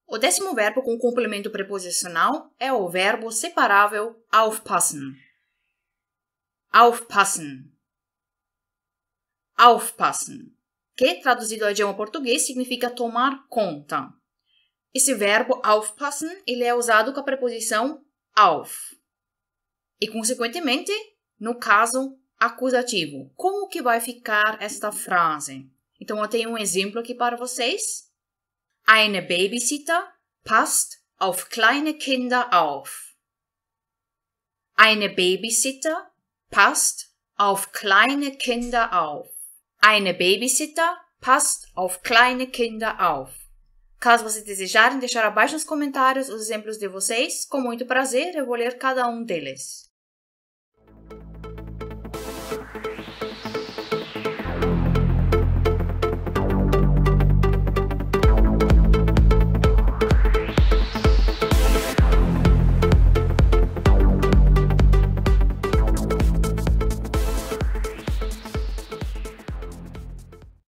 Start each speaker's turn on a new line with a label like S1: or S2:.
S1: O 10º verbo com complemento preposicional é o verbo separável aufpassen. Aufpassen. Aufpassen, que, traduzido ao idioma português, significa tomar conta. Esse verbo aufpassen, ele é usado com a preposição auf. E, consequentemente, no caso acusativo. Como que vai ficar esta frase? Então, eu tenho um exemplo aqui para vocês. Eine Babysitter passt auf kleine Kinder auf. Eine Babysitter passt auf kleine Kinder auf. Eine Babysitter passt auf kleine Kinder auf. Caso vocês desejarem deixar abaixo nos comentários os exemplos de vocês, com muito prazer eu vou ler cada um deles.